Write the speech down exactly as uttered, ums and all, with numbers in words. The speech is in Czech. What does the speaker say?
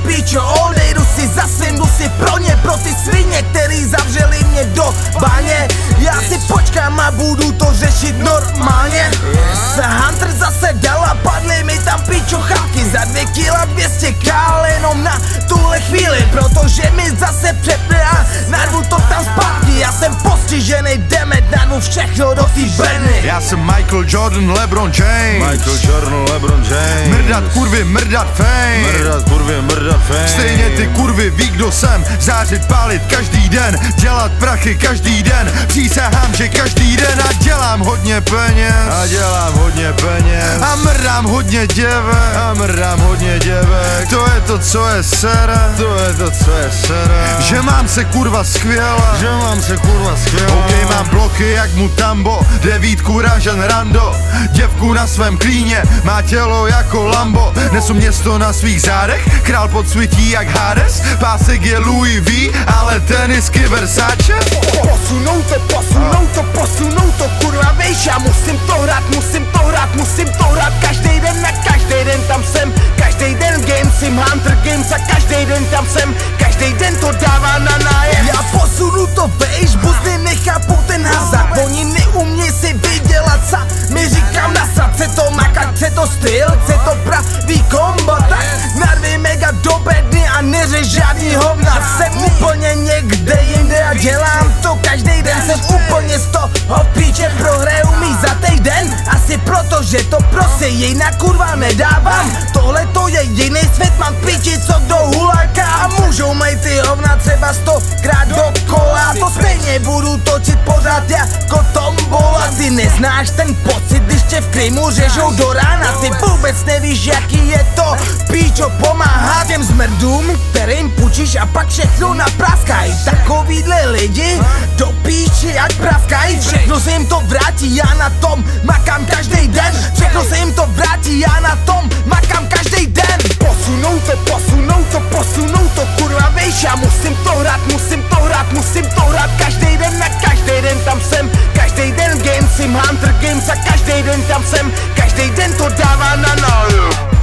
píčo, odejdu si, zasyndu si pro ně, pro ty svině, který zavřeli mě do baně. Já si počkám a budu to řešit normálně. Hunter zase dal a padly mi tam píčo chalky za dvě kila dvě stě kál jenom na tuhle chvíli, protože mi zase přepne a narvu to tam zpátky. Já jsem postižený demet, narvu všechno do tý Benny. Já jsem Michael Jordan, LeBron James. Michael Jordan, LeBron James. Mrdat kurvy, mrdat fame. Mrdat kurvy, mrdat fame. Stejně ty kurvy ví, kdo jsem. Zářit, pálit každý den, dělat prachy každý den. Přísahám, že každý den a dělám hodně peněz. A dělám hodně peněz. A mrdám hodně děvek. A mrdám hodně děvek. To je to, co je sere. To je to, co je sere. Že mám se kurva skvěle. Že mám se kurva skvěle. OK, mám bloky jak Mutambo, devítku ražen rando. Děvku na svém klíně, má tělo jako Lambo. Nesu město na svých zádech, král podsvítí jak Hades. Pásek je Louis V, ale tenisky Versace. Posunou to, posunou to, posunou to, kurva víš, já musím to hrát, musím to hrát, musím to hrát každý den na každý den tam jsem, každý den game sim, Hunter Games a každý den tam jsem, každý den to dává na nájem. Já posunu to vejš, buzny nechápou ten hazard, oni neumějí si vydělat sa, my říkám nasrat, chce to makat, chce to styl, chce to pravý kombo, tak narvi mega do bedny a neřeš žádný hovna, jsem úplně někde jinde a dělám to každý den, jsem úplně z toho píče, prohraju mi za týden, asi proto, že to prostě jinak kurva nedávám, tohle to je jiný svět, mám píči, co kdo huláka a můžou mít ty hovna třeba stokrát dokola, to stejně budu točit pořád jako tombola, ty neznáš ten pocit, když tě v Krymu řežou do rána, ty vůbec nevíš, jaký je to píčo, pomáhá těm zmrdům, kterým půjčíš a pak všechno napraskají, takovýhle lidi do píči jak praskají, všechno se jim to vrátí, já na tom makám každý den, všechno se jim to vrátí, já na tom makám každý den. Posunou to, posunou to, posunou to, kurva víš, já musím to hrát, musím to hrát, musím to hrát každý den na každý den tam jsem, každý den game sim, Hunter Games a každý den tam jsem, každý den to dává na nájem.